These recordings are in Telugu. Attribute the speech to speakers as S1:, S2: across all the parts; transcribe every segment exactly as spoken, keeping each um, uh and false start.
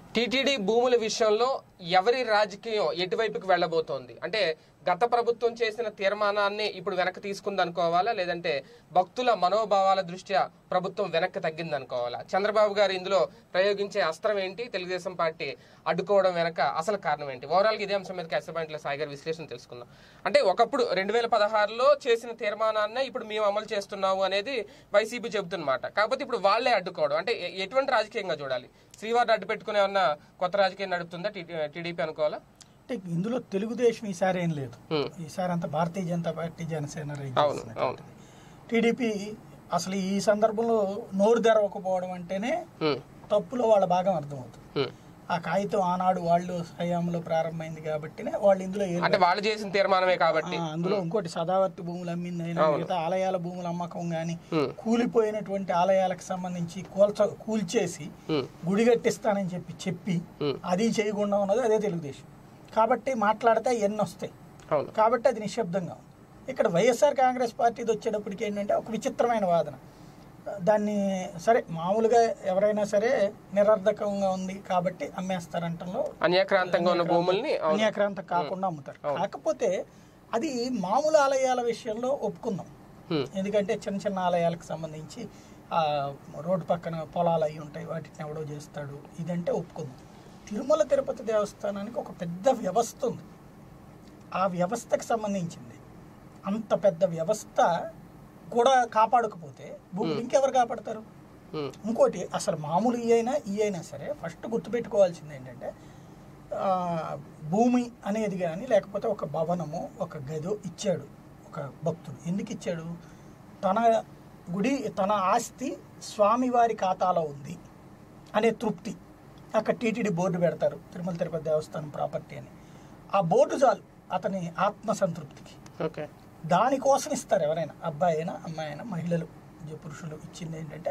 S1: టీటీడీ భూముల విషయంలో ఎవరి రాజకీయం ఎటువైపుకి వెళ్ళబోతోంది అంటే గత ప్రభుత్వం చేసిన తీర్మానాన్ని ఇప్పుడు వెనక్కి తీసుకుంది అనుకోవాలా లేదంటే భక్తుల మనోభావాల దృష్ట్యా ప్రభుత్వం వెనక్కి తగ్గింది అనుకోవాలా? చంద్రబాబు గారు ఇందులో ప్రయోగించే అస్త్రం ఏంటి? తెలుగుదేశం పార్టీ అడ్డుకోవడం వెనక అసలు కారణం ఏంటి? ఓవరాల్గా ఇదే అంశం మీద క్యాసర్ పాయింట్లో సాయి గారి విశ్లేషణ తెలుసుకుందాం. అంటే ఒకప్పుడు రెండు వేల పదహారులో చేసిన తీర్మానాన్నే ఇప్పుడు మేము అమలు చేస్తున్నాము అనేది వైసీపీ చెబుతున్నమాట. కాకపోతే ఇప్పుడు వాళ్లే అడ్డుకోవడం అంటే ఎటువంటి రాజకీయంగా చూడాలి? శ్రీవారిని అడ్డు పెట్టుకునే ఉన్న కొత్త రాజకీయం నడుపుతుందా టీడీపీ అనుకోవాలా?
S2: అంటే ఇందులో తెలుగుదేశం ఈసారి ఏం లేదు, ఈసారి అంతా భారతీయ జనతా పార్టీ జనసేన టీడీపీ అసలు ఈ సందర్భంలో నోరు తెరవకపోవడం అంటేనే తప్పులో వాళ్ళ భాగం అర్థమవుతుంది. ఆ కాగితం ఆనాడు వాళ్ళు హయాంలో ప్రారంభమైంది కాబట్టి వాళ్ళు ఇందులో
S1: వాళ్ళు చేసిన తీర్మానమే కాబట్టి
S2: అందులో ఇంకోటి సదావర్తి భూములు అమ్మింది అయినా మిగతా ఆలయాల భూముల అమ్మకం గాని కూలిపోయినటువంటి ఆలయాలకు సంబంధించి కూల్చ కూల్చేసి గుడి కట్టిస్తానని చెప్పి చెప్పి అది చేయకుండా ఉన్నది అదే తెలుగుదేశం. కాబట్టి మాట్లాడితే ఎన్ని వస్తాయి కాబట్టి అది నిశ్శబ్దంగా ఉంది. ఇక్కడ వైఎస్ఆర్ కాంగ్రెస్ పార్టీది వచ్చేటప్పటికి ఏంటంటే ఒక విచిత్రమైన వాదన. దాన్ని సరే మామూలుగా ఎవరైనా సరే నిరర్ధకంగా ఉంది కాబట్టి అమ్మేస్తారంటంలో
S1: అన్యాక్రాంతంగా ఉన్న భూముల్ని
S2: అన్యాక్రాంతం కాకుండా అమ్ముతారు. కాకపోతే అది మామూలు ఆలయాల విషయంలో ఒప్పుకుందాం, ఎందుకంటే చిన్న చిన్న ఆలయాలకు సంబంధించి ఆ రోడ్డు పక్కన పొలాలు అవి ఉంటాయి వాటిని ఎవడో చేస్తాడు ఇదంటే ఒప్పుకుందాం. తిరుమల తిరుపతి దేవస్థానానికి ఒక పెద్ద వ్యవస్థ ఉంది, ఆ వ్యవస్థకు సంబంధించింది. అంత పెద్ద వ్యవస్థ కూడా కాపాడకపోతే భూములు ఇంకెవరు కాపాడతారు? ఇంకోటి అసలు మామూలు ఈ అయినా ఈ అయినా సరే ఫస్ట్ గుర్తుపెట్టుకోవాల్సింది ఏంటంటే భూమి అనేది కానీ లేకపోతే ఒక భవనము ఒక గదో ఇచ్చాడు ఒక భక్తుడు. ఎందుకు ఇచ్చాడు? తన గుడి తన ఆస్తి స్వామివారి ఖాతాలో ఉంది అనే తృప్తి. అక్కడ టీటీడీ బోర్డు పెడతారు తిరుమల తిరుపతి దేవస్థానం ప్రాపర్టీ అని. ఆ బోర్డు చాలు అతని ఆత్మసంతృప్తికి. దానికోసం ఇస్తారు ఎవరైనా, అబ్బాయి అయినా అమ్మాయి అయినా మహిళలు పురుషులు. ఇచ్చింది ఏంటంటే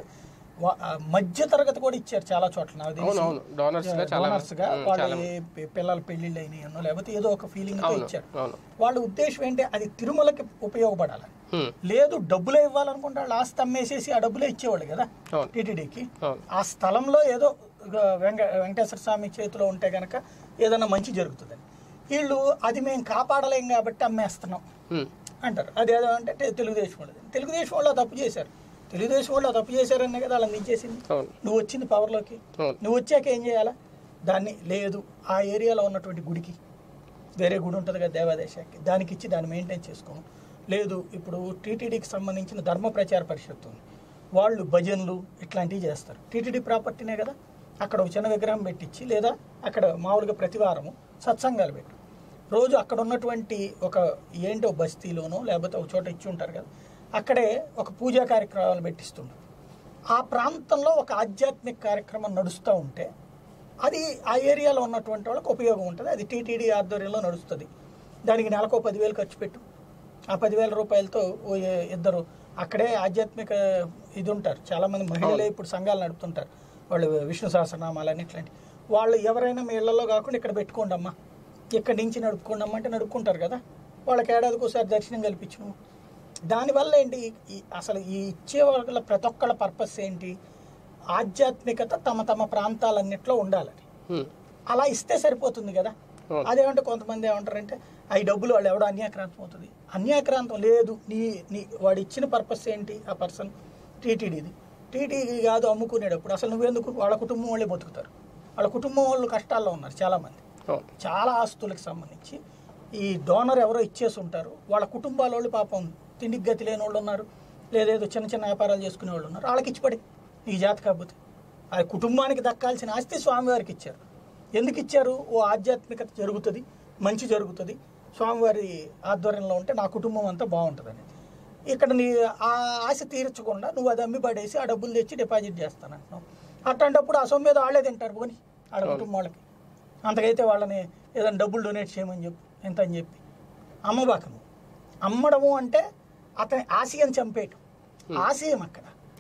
S2: మధ్య తరగతి కూడా ఇచ్చారు చాలా చోట్ల. నాకు తెలిసి డోనర్స్ గా వాళ్ళ పిల్లల పెళ్లిళ్ళు అయినాయన్నో లేకపోతే ఏదో ఒక ఫీలింగ్ తో ఇచ్చారు. వాళ్ళ ఉద్దేశం ఏంటి? అది తిరుమలకి ఉపయోగపడాలని. లేదు డబ్బులే ఇవ్వాలనుకుంటే వాళ్ళు ఆస్తి అమ్మేసేసి ఆ డబ్బులే ఇచ్చేవాళ్ళు కదా టీటీడీకి. ఆ స్థలంలో ఏదో వెంక వెంకటేశ్వర స్వామి చేతిలో ఉంటే గనక ఏదైనా మంచి జరుగుతుందని వీళ్ళు అది మేము కాపాడలేం కాబట్టి అమ్మేస్తున్నాం అంటారు. అదేదో అంటే తెలుగుదేశం వాళ్ళు తెలుగుదేశం వాళ్ళు తప్పు చేశారు. తెలుగుదేశం వాళ్ళు తప్పు చేశారనే కదా వాళ్ళని దించేసింది. నువ్వు వచ్చింది పవర్లోకి, నువ్వు వచ్చాక ఏం చేయాలా? దాన్ని లేదు ఆ ఏరియాలో ఉన్నటువంటి గుడికి వేరే గుడి ఉంటుంది కదా దేవాదేశానికి, దానికి ఇచ్చి దాన్ని మెయింటైన్ చేసుకోము. లేదు ఇప్పుడు టీటీడీకి సంబంధించిన ధర్మ ప్రచార పరిషత్తు ఉంది, వాళ్ళు భజనలు ఇట్లాంటివి చేస్తారు. టీటీడీ ప్రాపర్టీనే కదా, అక్కడ ఒక చిన్న విగ్రహం పెట్టించి లేదా అక్కడ మామూలుగా ప్రతివారము సత్సంగాలు పెట్టు. రోజు అక్కడ ఉన్నటువంటి ఒక ఏంటో బస్తీలోనో లేకపోతే ఒక చోట ఇచ్చి ఉంటారు కదా, అక్కడే ఒక పూజా కార్యక్రమాలు పెట్టిస్తుంటారు. ఆ ప్రాంతంలో ఒక ఆధ్యాత్మిక కార్యక్రమం నడుస్తూ ఉంటే అది ఆ ఏరియాలో ఉన్నటువంటి వాళ్ళకి ఉపయోగం ఉంటుంది. అది టీటీడీ ఆధ్వర్యంలో నడుస్తుంది. దానికి నెలకు పదివేలు ఖర్చు పెట్టు. ఆ పదివేల రూపాయలతో ఓ ఇద్దరు అక్కడే ఆధ్యాత్మిక ఇది ఉంటారు. చాలామంది మహిళలే ఇప్పుడు సంఘాలు నడుపుతుంటారు, వాళ్ళు విష్ణు సహస్రనామాలని ఇట్లాంటి వాళ్ళు ఎవరైనా మీ ఇళ్లలో కాకుండా ఇక్కడ పెట్టుకోండి అమ్మా, ఇక్కడి నుంచి నడుపుకోండి అమ్మ అంటే నడుపుకుంటారు కదా. వాళ్ళకి ఏడాదికి ఒకసారి దర్శనం కల్పించు. దానివల్ల ఏంటి అసలు ఈ ఇచ్చే వాళ్ళ ప్రతి ఒక్కళ్ళ పర్పస్ ఏంటి? ఆధ్యాత్మికత తమ తమ ప్రాంతాలన్నిట్లో ఉండాలని. అలా ఇస్తే సరిపోతుంది కదా. అదేమంటే కొంతమంది ఏమంటారంటే అవి డబ్బులు వాళ్ళు ఎవడో అన్యాక్రాంతం అవుతుంది. అన్యాక్రాంతం లేదు. నీ నీ వాడు ఇచ్చిన పర్పస్ ఏంటి? ఆ పర్సన్ టీటీడీది టీటీడీ కాదు అమ్ముకునేటప్పుడు అసలు నువ్వెందుకు? వాళ్ళ కుటుంబం వాళ్ళే బతుకుతారు. వాళ్ళ కుటుంబం వాళ్ళు కష్టాల్లో ఉన్నారు చాలామంది. చాలా ఆస్తులకు సంబంధించి ఈ డోనర్ ఎవరో ఇచ్చేసి ఉంటారు. వాళ్ళ కుటుంబాల వాళ్ళు పాపం తిండికి గతి లేని వాళ్ళు ఉన్నారు, లేదేదో చిన్న చిన్న వ్యాపారాలు చేసుకునే వాళ్ళు ఉన్నారు. వాళ్ళకి ఇచ్చిపడి నీకు జాత కాకపోతే ఆ కుటుంబానికి దక్కాల్సిన ఆస్తి స్వామివారికి ఇచ్చారు. ఎందుకు ఇచ్చారు? ఓ ఆధ్యాత్మికత జరుగుతుంది, మంచి జరుగుతుంది, స్వామివారి ఆధ్వర్యంలో ఉంటే నా కుటుంబం అంతా బాగుంటుంది అనేది. ఇక్కడ నీ ఆ ఆశ తీర్చకుండా నువ్వు అది అమ్మి పడేసి ఆ డబ్బులు తెచ్చి డిపాజిట్ చేస్తానంటున్నావు. అట్లాంటప్పుడు ఆ సొమ్ము మీద వాళ్ళే తింటారు పోని ఆడ కుటుంబం వాళ్ళకి. అంతకైతే వాళ్ళని ఏదైనా డబ్బులు డొనేట్ చేయమని చెప్పు ఎంత అని చెప్పి అమ్మబాకము. అమ్మడము అంటే అతని ఆశయం చంపేయటం, ఆశయం అక్కడ.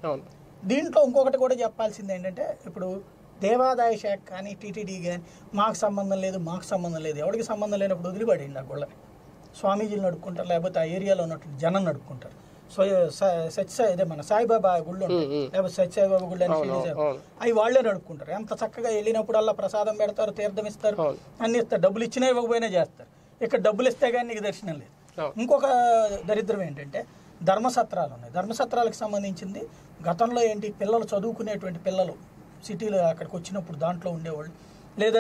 S2: దీంట్లో ఇంకొకటి కూడా చెప్పాల్సింది ఏంటంటే ఇప్పుడు దేవాదాయ శాఖ కానీ టీటీడీ కానీ మాకు సంబంధం లేదు మాకు సంబంధం లేదు ఎవరికి సంబంధం లేనప్పుడు వదిలిపడేయండి. ఆ గొళ్ళని స్వామీజీలు నడుపుకుంటారు, లేకపోతే ఆ ఏరియాలో ఉన్నటువంటి జనం నడుపుకుంటారు. సత్య ఇదే మన సాయిబాబా గుళ్ళు ఉంటాయి, లేకపోతే సత్యసాయిబాబా గుళ్ళు అని అవి వాళ్లే నడుపుకుంటారు. ఎంత చక్కగా వెళ్ళినప్పుడల్లా ప్రసాదం పెడతారు, తీర్థం ఇస్తారు, అన్ని ఇస్తారు. డబ్బులు ఇచ్చినా ఇవ్వకపోయినా చేస్తారు. ఇక్కడ డబ్బులు ఇస్తే కానీ నీకు దర్శనం లేదు. ఇంకొక దరిద్రం ఏంటంటే ధర్మసత్రాలు ఉన్నాయి. ధర్మసత్రాలకు సంబంధించింది గతంలో ఏంటి, పిల్లలు చదువుకునేటువంటి పిల్లలు సిటీలో అక్కడికి వచ్చినప్పుడు దాంట్లో ఉండేవాళ్ళు, లేదా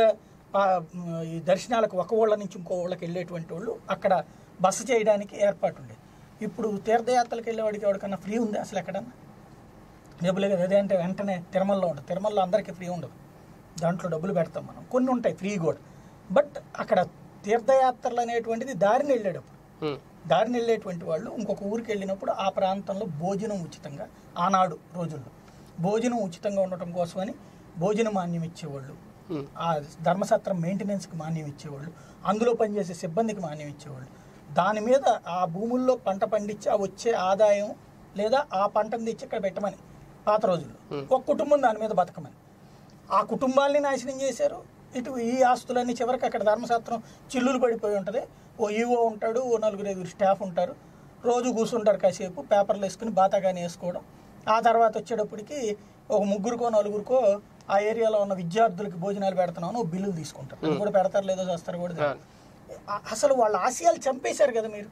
S2: ఈ దర్శనాలకు ఒక ఊళ్ళ నుంచి ఇంకో ఊళ్ళకి వెళ్ళేటువంటి వాళ్ళు అక్కడ బస చేయడానికి ఏర్పాటు ఉండేది. ఇప్పుడు తీర్థయాత్రలకు వెళ్ళేవాడికి ఎవరికన్నా ఫ్రీ ఉంది అసలు ఎక్కడన్నా? డబ్బులే కదా. అదే అంటే వెంటనే తిరుమలలో ఉంటుంది. తిరుమలలో అందరికీ ఫ్రీ ఉండదు, దాంట్లో డబ్బులు పెడతాం మనం. కొన్ని ఉంటాయి ఫ్రీ కూడా. బట్ అక్కడ తీర్థయాత్రలు అనేటువంటిది దారిని వెళ్ళేటప్పుడు, దారిని వెళ్ళేటువంటి వాళ్ళు ఇంకొక ఊరికి వెళ్ళినప్పుడు ఆ ప్రాంతంలో భోజనం ఉచితంగా, ఆనాడు రోజుల్లో భోజనం ఉచితంగా ఉండటం కోసమని భోజన మాన్యం ఇచ్చేవాళ్ళు, ఆ ధర్మసత్రం మెయింటెనెన్స్కి మాన్యం ఇచ్చేవాళ్ళు, అందులో పనిచేసే సిబ్బందికి మాన్యం ఇచ్చేవాళ్ళు. దాని మీద ఆ భూముల్లో పంట పండించి ఆ వచ్చే ఆదాయం లేదా ఆ పంటను తెచ్చి ఇక్కడ పెట్టమని పాత రోజుల్లో ఒక కుటుంబం దాని మీద బతకమని. ఆ కుటుంబాల్ని నాశనం చేశారు. ఇటు ఈ ఆస్తులన్నీ చివరికి అక్కడ ధర్మసత్రం చిల్లులు పడిపోయి ఉంటుంది. ఓ ఈవో ఉంటాడు, ఓ నలుగురు ఐదుగురు స్టాఫ్ ఉంటారు, రోజు కూర్చుంటారు కాసేపు పేపర్లు వేసుకుని బాతాగాని వేసుకోవడం. ఆ తర్వాత వచ్చేటప్పటికి ఒక ముగ్గురుకో నలుగురికో ఆ ఏరియాలో ఉన్న విద్యార్థులకి భోజనాలు పెడుతున్నామని ఒక బిల్లులు తీసుకుంటారు. అది కూడా పెడతారు లేదో చేస్తారు కూడా. అసలు వాళ్ళ ఆశయాలు చంపేశారు కదా మీరు.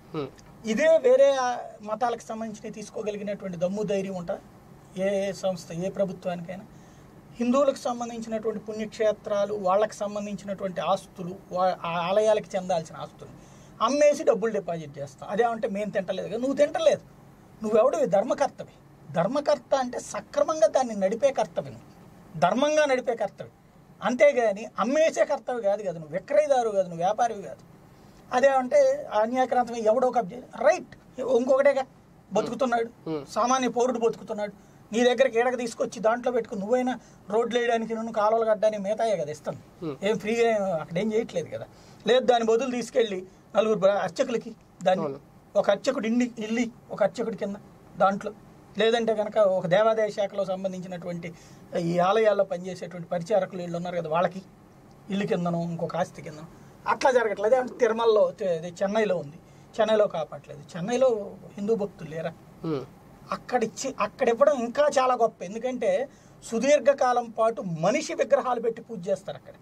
S2: ఇదే వేరే మతాలకు సంబంధించి తీసుకోగలిగినటువంటి దమ్ము ధైర్యం ఉంటుంది ఏ సంస్థ, ఏ ప్రభుత్వానికైనా. హిందువులకు సంబంధించినటువంటి పుణ్యక్షేత్రాలు, వాళ్ళకి సంబంధించినటువంటి ఆస్తులు, ఆ ఆలయాలకు చెందాల్సిన ఆస్తులు అమ్మేసి డబ్బులు డిపాజిట్ చేస్తాం. అదేమంటే మేము తింటలేదు కదా. నువ్వు తింటలేదు, నువ్వెవడు ధర్మకర్తవి. ధర్మకర్త అంటే సక్రమంగా దాన్ని నడిపే కర్తవ్యం, ధర్మంగా నడిపే కర్తవ్యం. అంతేగాని అమ్మేసే కర్తవ్యం కాదు కదా. నువ్వు విక్రయదారు కాదు, నువ్వు వ్యాపారివి కాదు. అదేమంటే అన్యాక్రాంతమే ఎవడో కబ్జా రైట్. ఇంకొకటేగా బతుకుతున్నాడు, సామాన్య పౌరుడు బతుకుతున్నాడు. నీ దగ్గరికి ఏడక తీసుకొచ్చి దాంట్లో పెట్టుకుని నువ్వైనా రోడ్లు వేయడానికి, నువ్వు కాలువలు కట్టడానికి మిగతాయే కదా ఇస్తాను. ఏం ఫ్రీగా అక్కడ ఏం చేయట్లేదు కదా. లేదు దాని బదులు తీసుకెళ్ళి నలుగురు అర్చకులకి దాన్ని ఒక అర్చకుడు ఇండి ఇల్లి ఒక అర్చకుడి కింద దాంట్లో, లేదంటే కనుక ఒక దేవాదాయ శాఖలో సంబంధించినటువంటి ఈ ఆలయాల్లో పనిచేసేటువంటి పరిచారకులు వీళ్ళు ఉన్నారు కదా, వాళ్ళకి ఇల్లు కిందను ఇంకొక ఆస్తి కిందను. అట్లా జరగట్లేదు. అంటే తిరుమలలో చెన్నైలో ఉంది, చెన్నైలో కాపాడలేదు. చెన్నైలో హిందూ భక్తులు లేరా? అక్కడిచ్చి అక్కడ ఇవ్వడం ఇంకా చాలా గొప్ప. ఎందుకంటే సుదీర్ఘకాలం పాటు మనిషి విగ్రహాలు పెట్టి పూజ చేస్తారు అక్కడ.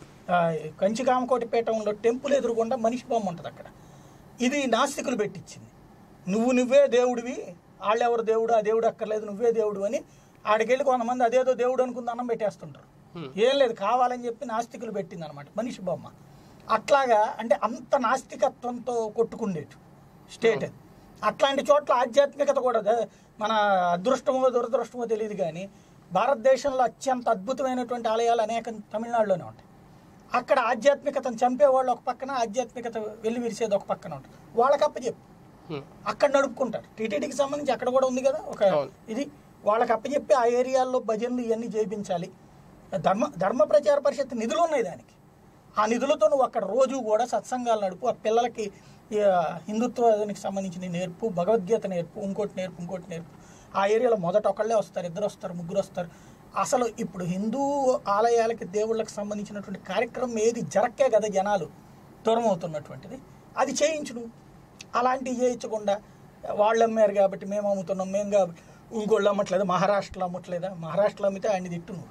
S2: కంచికామకోటి పీఠంలో టెంపుల్ ఎదురుగుండా మనిషి బొమ్మ ఉంటుంది అక్కడ. ఇది నాస్తికులు పెట్టించింది. నువ్వు నువ్వే దేవుడివి, వాళ్ళెవరు దేవుడు, ఆ దేవుడు అక్కర్లేదు, నువ్వే దేవుడు అని ఆడికెళ్ళి కొంతమంది అదేదో దేవుడు అనుకుని అన్నం పెట్టేస్తుంటారు. ఏం లేదు, కావాలని చెప్పి నాస్తికులు పెట్టింది అనమాట మనిషి బొమ్మ. అట్లాగా అంటే అంత నాస్తికత్వంతో కొట్టుకుండేటు స్టేట్ అది. అట్లాంటి చోట్ల ఆధ్యాత్మికత కూడా మన అదృష్టమో దురదృష్టమో తెలియదు కానీ భారతదేశంలో అత్యంత అద్భుతమైనటువంటి ఆలయాలు అనేక తమిళనాడులోనే ఉంటాయి. అక్కడ ఆధ్యాత్మికతను చంపేవాళ్ళు ఒక పక్కన, ఆధ్యాత్మికత వెళ్ళి విరిసేది ఒక పక్కన ఉంటుంది. వాళ్ళకి అప్పచెప్పి అక్కడ నడుపుకుంటారు. టీటీడీకి సంబంధించి అక్కడ కూడా ఉంది కదా ఒక ఇది. వాళ్ళకి అప్పచెప్పి ఆ ఏరియాల్లో భజనలు ఇవన్నీ చేయించాలి. ధర్మ ధర్మ ప్రచార పరిషత్ నిధులు ఉన్నాయి దానికి. ఆ నిధులతో నువ్వు అక్కడ రోజు కూడా సత్సంగాలు నడుపు, ఆ పిల్లలకి హిందుత్వానికి సంబంధించిన నేర్పు, భగవద్గీత నేర్పు, ఇంకోటి నేర్పు ఇంకోటి నేర్పు. ఆ ఏరియాలో మొదట ఒకళ్ళే వస్తారు, ఇద్దరు వస్తారు, ముగ్గురు వస్తారు. అసలు ఇప్పుడు హిందూ ఆలయాలకి దేవుళ్ళకి సంబంధించినటువంటి కార్యక్రమం ఏది జరక్కే కదా జనాలు దూరం అవుతున్నటువంటిది. అది చేయించును. అలాంటివి చేయించకుండా వాళ్ళు అమ్మారు కాబట్టి మేము అమ్ముతున్నాం, మేము కాబట్టి ఇంకోళ్ళు అమ్మట్లేదా, మహారాష్ట్రలో అమ్మట్లేదా? మహారాష్ట్రలో అమ్మితే ఆయన్ని తిట్టు నువ్వు.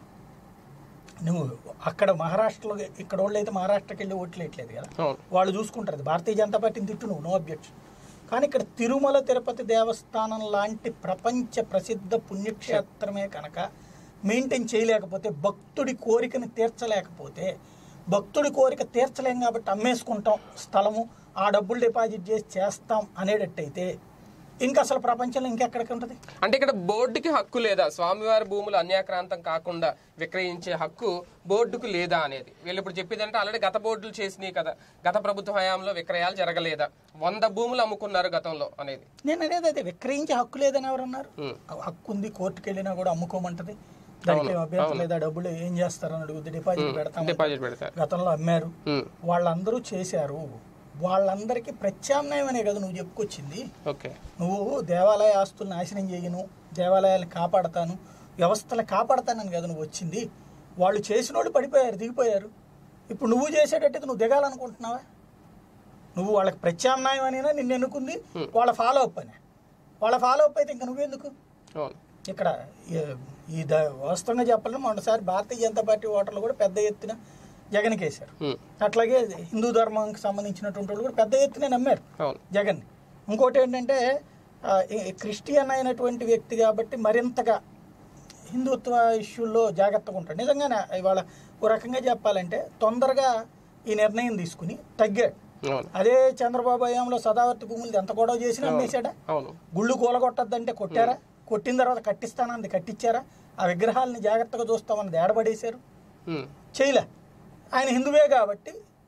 S2: నువ్వు అక్కడ మహారాష్ట్రలో ఇక్కడ వాళ్ళు అయితే మహారాష్ట్రకి వెళ్ళి ఓట్లు వేయట్లేదు కదా, వాళ్ళు చూసుకుంటారు. భారతీయ జనతా పార్టీని తిట్టు నువ్వు, నో అబ్జెక్షన్. కానీ ఇక్కడ తిరుమల తిరుపతి దేవస్థానం లాంటి ప్రపంచ ప్రసిద్ధ పుణ్యక్షేత్రమే కనుక మెయింటైన్ చేయలేకపోతే, భక్తుడి కోరికని తీర్చలేకపోతే, భక్తుడి కోరిక తీర్చలేం కాబట్టి అమ్మేసుకుంటాం స్థలము, ఆ డబ్బులు డిపాజిట్ చేసి చేస్తాం అనేటట్టయితే ఇంకా అసలు ప్రపంచంలో ఇంకెక్కడికి ఉంటుంది?
S1: అంటే ఇక్కడ బోర్డుకి హక్కు లేదా? స్వామివారి భూములు అన్యాక్రాంతం కాకుండా విక్రయించే హక్కు బోర్డుకు లేదా అనేది వీళ్ళు ఇప్పుడు చెప్పేదంటే ఆల్రెడీ గత బోర్డులు చేసినాయి కదా, గత ప్రభుత్వ హయాంలో విక్రయాలు జరగలేదా, వంద భూములు అమ్ముకున్నారు గతంలో అనేది.
S2: నేను అనేది అదే, విక్రయించే హక్కు లేదని ఎవరన్నారు? హక్కు ఉంది, కోర్టుకు వెళ్ళినా కూడా అమ్ముకోమంటది. దానికి అభ్యంతరం లేదా? డబ్బులు ఏం చేస్తారని అడుగుద్ది, డిపాజిట్ పెడతాం.
S1: డిపాజిట్ పెడతారు.
S2: గతంలో అమ్మారు, వాళ్ళందరూ చేశారు. వాళ్ళందరికీ ప్రత్యామ్నాయం అనే కదా నువ్వు చెప్పుకొచ్చింది. నువ్వు దేవాలయ ఆస్తులు నాశనం చేయను, దేవాలయాలను కాపాడతాను, వ్యవస్థలు కాపాడతానని కదా నువ్వు వచ్చింది. వాళ్ళు చేసిన వాళ్ళు పడిపోయారు, దిగిపోయారు. ఇప్పుడు నువ్వు చేసేటట్టు నువ్వు దిగాలనుకుంటున్నావా? నువ్వు వాళ్ళకి ప్రత్యామ్నాయం అనేనా నిన్ను ఎన్నుకుంది, వాళ్ళ ఫాలో అప్ అనే. వాళ్ళ ఫాలో అప్ అయితే ఇంకా నువ్వెందుకు ఇక్కడ ఈ వాస్తవంగా చెప్పాలంటే మొన్నసారి భారతీయ జనతా పార్టీ ఓటర్లు కూడా పెద్ద ఎత్తున జగన్కి వేశారు. అట్లాగే హిందూ ధర్మానికి సంబంధించినటువంటి వాళ్ళు కూడా పెద్ద ఎత్తున నమ్మారు జగన్. ఇంకోటి ఏంటంటే క్రిస్టియన్ అయినటువంటి వ్యక్తి కాబట్టి మరింతగా హిందుత్వ ఇష్యూల్లో జాగ్రత్తగా ఉంటాడు. నిజంగానే ఇవాళ ఓ రకంగా చెప్పాలంటే తొందరగా ఈ నిర్ణయం తీసుకుని తగ్గాడు. అదే చంద్రబాబు హయాంలో సదావర్తి భూములు ఎంత గొడవ చేసినా అమ్మేశాడా? గుళ్ళు కూలగొట్టద్దంటే కొట్టారా? కొట్టిన తర్వాత కట్టిస్తానన్నది కట్టించారా? ఆ విగ్రహాలని జాగ్రత్తగా చూస్తామన్నది ఏడబడేశారు, చేయలే. ఆయన హిందువే కాబట్టి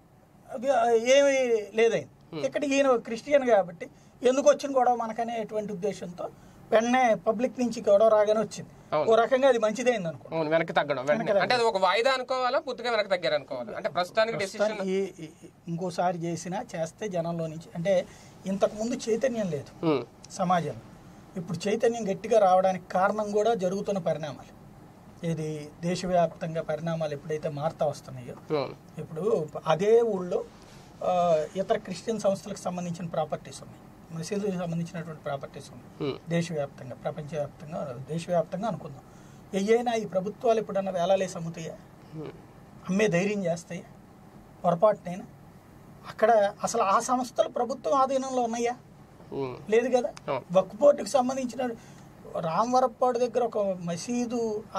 S2: ఏమీ లేదైంది. ఇక్కడ ఈయన క్రిస్టియన్ కాబట్టి ఎందుకు వచ్చిన గొడవ మనకనేటువంటి ఉద్దేశంతో వెంటనే పబ్లిక్ నుంచి గొడవ రాగానే వచ్చింది. ఓ రకంగా అది మంచిదైంది అనుకో,
S1: వెనక్కి తగ్గడం. అంటే అది ఒక వాయిదా అనుకోవాలా, పూర్తిగా వెనక్కి తగ్గారు అనుకోవాలి? అంటే ప్రస్తుతానికి డెసిషన్
S2: ఇంకోసారి చేసినా చేస్తే జనంలో నుంచి, అంటే ఇంతకు ముందు చైతన్యం లేదు సమాజంలో, ఇప్పుడు చైతన్యం గట్టిగా రావడానికి కారణం కూడా జరుగుతున్న పరిణామాలు. ఇది దేశవ్యాప్తంగా పరిణామాలు ఎప్పుడైతే మారుతా వస్తున్నాయో, ఇప్పుడు అదే ఊళ్ళో ఇతర క్రిస్టియన్ సంస్థలకు సంబంధించిన ప్రాపర్టీస్ ఉన్నాయి, మసీదులకు సంబంధించినటువంటి ప్రాపర్టీస్ ఉన్నాయి దేశవ్యాప్తంగా, ప్రపంచవ్యాప్తంగా, దేశవ్యాప్తంగా అనుకుందాం. ఎయ్యైనా ఈ ప్రభుత్వాలు ఎప్పుడన్నా వేలాలేసి అమ్ముతాయా? అమ్మే ధైర్యం చేస్తాయా? పొరపాటునైనా అక్కడ అసలు ఆ సంస్థలు ప్రభుత్వం ఆధీనంలో ఉన్నాయా? లేదు కదా. వక్ఫ్ బోర్డుకి సంబంధించిన రామవరప్పాడు దగ్గర ఒక మసీదు ఆ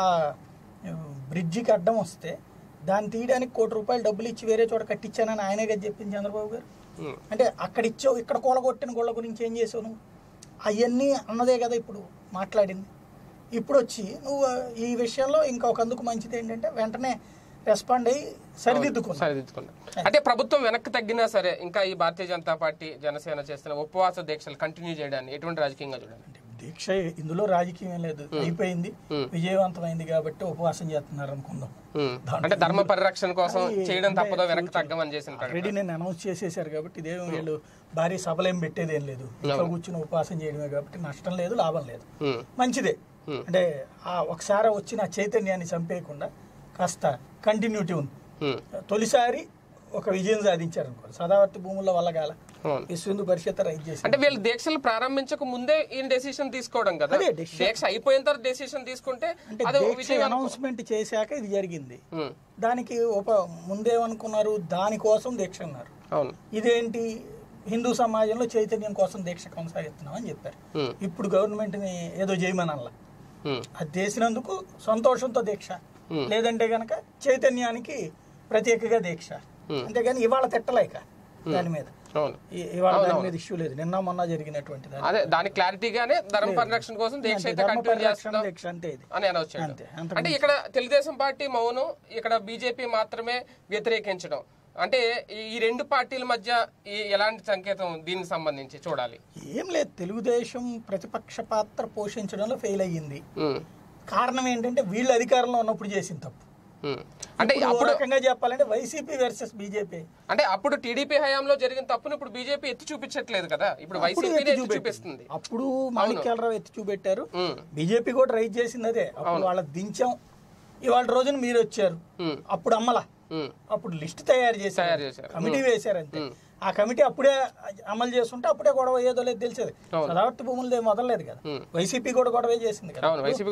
S2: బ్రిడ్జికి అడ్డం వస్తే దాన్ని తీయడానికి కోటి రూపాయలు డబ్బులు ఇచ్చి వేరే చోట కట్టించానని ఆయనే కదా చెప్పింది చంద్రబాబు గారు. అంటే అక్కడ ఇచ్చావు, ఇక్కడ కూలగొట్టిన గోళ్ళ గురించి ఏం చేసావు నువ్వు? అవన్నీ అన్నదే కదా ఇప్పుడు మాట్లాడింది. ఇప్పుడు వచ్చి నువ్వు ఈ విషయంలో ఇంకొక అందుకు మంచిది ఏంటంటే వెంటనే రెస్పాండ్ అయ్యి సరిదిద్దుకున్నా
S1: సరిదిద్దుకున్నా అంటే ప్రభుత్వం వెనక్కి తగ్గినా సరే ఇంకా ఈ భారతీయ జనతా పార్టీ జనసేన చేస్తున్న ఉపవాస దీక్షలు కంటిన్యూ చేయడాన్ని ఎటువంటి రాజకీయంగా చూడాలి?
S2: దీక్ష ఇందులో రాజకీయం లేదు, అయిపోయింది, విజయవంతమైంది కాబట్టి ఉపవాసం చేస్తున్నారు అనుకుందాం.
S1: అంటే ధర్మ పరిరక్షణ కోసం చేయడం తప్పదో, వెనక్కి తగ్గమని చేసిన
S2: ఆల్రెడీ నేను అనౌన్స్ చేసేసారు కాబట్టి ఇదేం వీళ్ళు భారీ సభలేం పెట్టేది ఏం లేదు, ఇంట్లో కూర్చుని ఉపవాసం చేయడమే కాబట్టి నష్టం లేదు, లాభం లేదు, మంచిదే. అంటే ఆ ఒకసారి వచ్చిన చైతన్యాన్ని చంపేయకుండా కాస్త కంటిన్యూటీ ఉంది. తొలిసారి ఒక విజయం సాధించారు అనుకోండి, సదావర్తి భూముల వల్ల కాల విశ్వ పరిషత్ రైట్ చేసి,
S1: అంటే వీళ్ళు దీక్షలు ప్రారంభించక ముందే ఈ డెసిషన్ తీసుకోవడం కదా, దీక్ష అయిపోయిన తర్వాత డెసిషన్ తీసుకుంటే
S2: అనౌన్స్మెంట్ చేశాక ఇది జరిగింది. దానికి ఒక ముందేమనుకున్నారు, దానికోసం దీక్ష అన్నారు. ఇదేంటి హిందూ సమాజంలో చైతన్యం కోసం దీక్ష కొనసాగిస్తున్నాం అని చెప్పారు. ఇప్పుడు గవర్నమెంట్ ని ఏదో చేయమనల్లా, అది చేసినందుకు సంతోషంతో దీక్ష, లేదంటే గనక చైతన్యానికి ప్రత్యేకగా దీక్ష, అంతేగాని ఇవాళ తిట్టలేక దాని మీద ఇవాళ దాని మీద ఇష్యూ లేదు. నిన్న మొన్న జరిగినటువంటి
S1: అదే దాని క్లారిటీగానే ధర్మ పరిరక్షణ కోసం దీక్ష అయితే కంటిన్యూ చేస్తున్నాం అని అనౌన్స్ చేయడం. అంటే ఇక్కడ తెలుగుదేశం పార్టీ మౌనం, ఇక్కడ బీజేపీ మాత్రమే వ్యతిరేకించడం, అంటే ఈ రెండు పార్టీల మధ్య ఎలాంటి సంకేతం దీనికి సంబంధించి చూడాలి?
S2: ఏం లేదు, తెలుగుదేశం ప్రతిపక్ష పాత్ర పోషించడంలో ఫెయిల్ అయ్యింది. కారణం ఏంటంటే వీళ్ళు అధికారంలో ఉన్నప్పుడు చేసిన తప్పు.
S1: అంటే అప్పుడు
S2: రకంగా చెప్పాలంటే వైసీపీ వర్సెస్ బీజేపీ,
S1: అంటే అప్పుడు టీడీపీ హయాంలో జరిగిన తప్పును ఇప్పుడు బీజేపీ ఎత్తి చూపించట్లేదు కదా, ఇప్పుడు వైసీపీ చూపిస్తుంది.
S2: అప్పుడు మాణిక్యాలరావు ఎత్తి చూపెట్టారు, బీజేపీ కూడా రైజ్ చేసింది అదే. అప్పుడు వాళ్ళ దించాం, ఇవాళ రోజున మీరు వచ్చారు, అప్పుడు అమ్మలా, అప్పుడు లిస్ట్ తయారు చేశారు, కమిటీ వేశారు అంతే. ఆ కమిటీ అప్పుడే అమలు చేస్తుంటే అప్పుడే గొడవ ఏదో లేదు తెలిసేది. సదావర్తి భూములదే మొదలలేదు కదా, వైసీపీ కూడా గొడవే చేసింది కదా,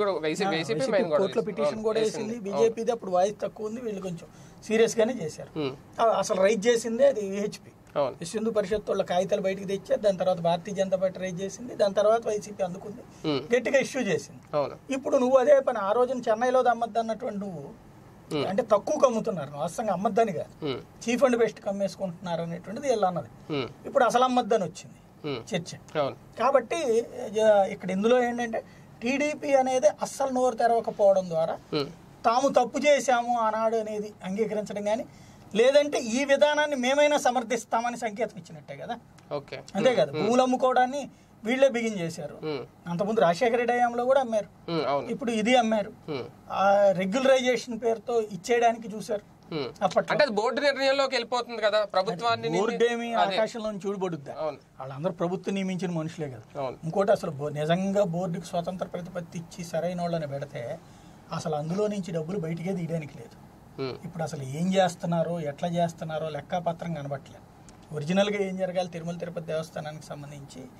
S2: కోర్టులో పిటిషన్ కూడా వేసింది. బీజేపీది అప్పుడు వాయిస్ తక్కువ ఉంది, వీళ్ళు కొంచెం సీరియస్ గానే చేశారు. అసలు రైజ్ చేసిందే అది విహెచ్పి, విశ్వ పరిషత్ వాళ్ళ కాగితాలు బయటకు తెచ్చారు. దాని తర్వాత భారతీయ జనతా పార్టీ రైజ్ చేసింది, దాని తర్వాత వైసీపీ అందుకుంది, గట్టిగా ఇష్యూ చేసింది. ఇప్పుడు నువ్వు అదే పని ఆ రోజున చెన్నైలో అమ్మద్దు అన్నటువంటి నువ్వు అంటే తక్కువ అమ్ముతున్నారు, వాస్తవంగా అమ్మద్దానిగా చీఫ్ అండ్ బెస్ట్ కమ్మేసుకుంటున్నారు అనేటువంటిది వీళ్ళు అన్నది. ఇప్పుడు అసలు అమ్మద్దని వచ్చింది చర్చ. కాబట్టి ఇక్కడ ఇందులో ఏంటంటే టీడీపీ అనేది అస్సలు నోరు తెరవకపోవడం ద్వారా తాము తప్పు చేశాము ఆనాడు అనేది అంగీకరించడం కానీ, లేదంటే ఈ విధానాన్ని మేమైనా సమర్థిస్తామని సంకేతం ఇచ్చినట్టే కదా. అంతే కదా, భూములు అమ్ముకోవడాన్ని వీళ్లే బిగిన్ చేశారు. అంతకుముందు రాజశేఖర రెడ్డి హయాంలో కూడా అమ్మారు, ఇప్పుడు ఇది అమ్మారు. ఆ రెగ్యులరైజేషన్ పేరుతో ఇచ్చేయడానికి చూసారు.
S1: అప్పట్లో బోర్డు నిర్ణయంలోకి వెళ్ళిపోతుంది కదా ప్రభుత్వాన్ని,
S2: బోర్డు ఏమి ఆకాశంలో చూడబడుద్దా, వాళ్ళందరూ ప్రభుత్వం నియమించిన మనుషులే కదా. ఇంకోటి అసలు నిజంగా బోర్డుకి స్వతంత్ర ప్రతిపత్తి ఇచ్చి సరైన వాళ్ళని పెడితే అసలు అందులో నుంచి డబ్బులు బయటికే తీయడానికి లేదు. ఇప్పుడు అసలు ఏం చేస్తున్నారో ఎట్లా చేస్తున్నారో లెక్కాపత్రం కనబట్టలేదు. ఒరిజినల్గా ఏం జరగాలి, తిరుమల తిరుపతి దేవస్థానానికి సంబంధించి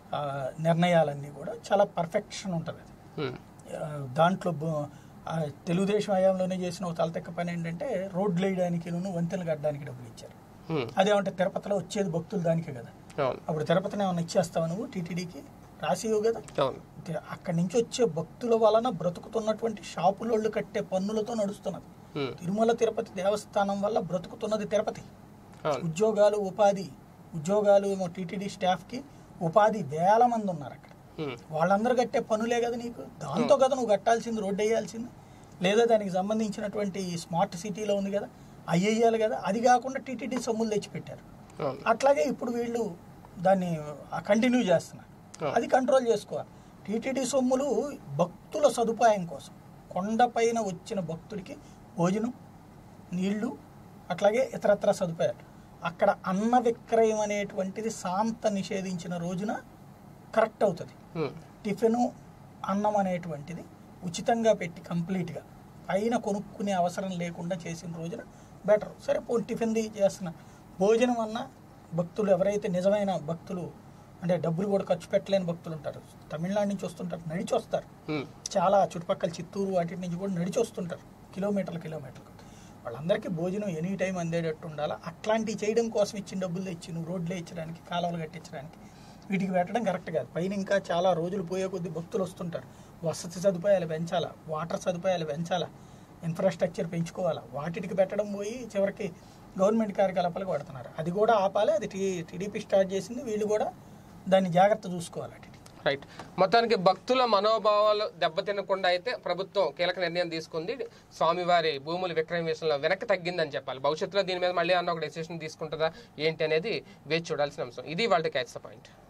S2: ఆ, నిర్ణయాలన్నీ కూడా చాలా పర్ఫెక్షన్ ఉంటుంది అది.
S1: హ్మ్.
S2: ఆ, దాంట్లో బ- ఆ, తెలుగుదేశం హయాంలోనే చేసిన ఒక తలతెక్క పని ఏంటంటే రోడ్లు వేయడానికి వంతెనలు కట్టడానికి డబ్బులు ఇచ్చారు.
S1: హ్మ్.
S2: అదేమంటే తిరుపతిలో వచ్చేది భక్తులు దానికే కదా.
S1: అవును.
S2: అప్పుడు తిరుపతిని ఏమన్నా ఇచ్చేస్తావు నువ్వు టీటీడీకి రాసివు కదా.
S1: అవును.
S2: తే- అక్కడి నుంచి వచ్చే భక్తుల వలన బ్రతుకుతున్నటువంటి షాపులోళ్ళు కట్టే పన్నులతో నడుస్తున్నది.
S1: హ్మ్.
S2: తిరుమల తిరుపతి దేవస్థానం వల్ల బ్రతుకుతున్నది తిరుపతి.
S1: అవును.
S2: ఉద్యోగాలు ఉపాధి ఉద్యోగాలు ఏమో టీటీడీ స్టాఫ్కి ఉపాధి వేల మంది ఉన్నారు అక్కడ.
S1: హ్మ్.
S2: వాళ్ళందరూ కట్టే పనులే కదా నీకు. దాంతో కదా నువ్వు కట్టాల్సింది, రోడ్డు వేయాల్సింది, లేదా దానికి సంబంధించినటువంటి స్మార్ట్ సిటీలో ఉంది కదా అవి వేయాలి కదా. అది కాకుండా టీటీడీ సొమ్ములు తెచ్చిపెట్టారు.
S1: అవును.
S2: అట్లాగే ఇప్పుడు వీళ్ళు దాన్ని కంటిన్యూ చేస్తున్నారు. అది కంట్రోల్ చేసుకోవాలి. టీటీడీ సొమ్ములు భక్తుల సదుపాయం కోసం, కొండపైన వచ్చిన భక్తుడికి భోజనం, నీళ్లు, అట్లాగే ఇతరత్ర సదుపాయాలు. అక్కడ అన్న విక్రయం అనేటువంటిది శాంత నిషేధించిన రోజున కరెక్ట్ అవుతుంది.
S1: హ్మ్.
S2: టిఫిను అన్నం అనేటువంటిది ఉచితంగా పెట్టి కంప్లీట్గా పైన కొనుక్కునే అవసరం లేకుండా చేసిన రోజున బెటర్. సరే పోనీ టిఫిన్ది చేస్తున్నా, భోజనం అన్న భక్తులు ఎవరైతే నిజమైన భక్తులు అంటే డబ్బులు కూడా ఖర్చు పెట్టలేని భక్తులు ఉంటారు, తమిళనాడు నుంచి వస్తుంటారు, నడిచి వస్తారు.
S1: హ్మ్.
S2: చాలా చుట్టుపక్కల చిత్తూరు వాటి నుంచి కూడా నడిచి వస్తుంటారు కిలోమీటర్లు కిలోమీటర్లు. వాళ్ళందరికీ భోజనం ఎనీ టైం అందేటట్టు ఉండాలి. అట్లాంటివి చేయడం కోసం ఇచ్చిన డబ్బులు తెచ్చి నువ్వు రోడ్లు వేయించడానికి, కాలువలు కట్టించడానికి వీటికి పెట్టడం కరెక్ట్ కాదు. పైన ఇంకా చాలా రోజులు పోయే కొద్దీ భక్తులు వస్తుంటారు. వసతి సదుపాయాలు పెంచాలా, వాటర్ సదుపాయాలు పెంచాలా, ఇన్ఫ్రాస్ట్రక్చర్ పెంచుకోవాలా. వాటికి పెట్టడం పోయి చివరికి గవర్నమెంట్ కార్యకలాపాలకు పడుతున్నారు. అది కూడా ఆపాలి. అది టీ టీడీపీ స్టార్ట్ చేసింది, వీళ్ళు కూడా దాన్ని జాగ్రత్త చూసుకోవాలి. అటు
S1: రైట్. మొత్తానికి భక్తుల మనోభావాలు దెబ్బతినకుండా అయితే ప్రభుత్వం కీలక నిర్ణయం తీసుకుంది. స్వామివారి భూముల విక్రయం విషయంలో వెనక్కి తగ్గిందని చెప్పాలి. భవిష్యత్తులో దీని మీద మళ్ళీ అన్న ఒక డెసిషన్ తీసుకుంటుందా ఏంటి అనేది వేచి చూడాల్సిన అంశం. ఇది వాళ్ళ క్యాచ్ ద పాయింట్.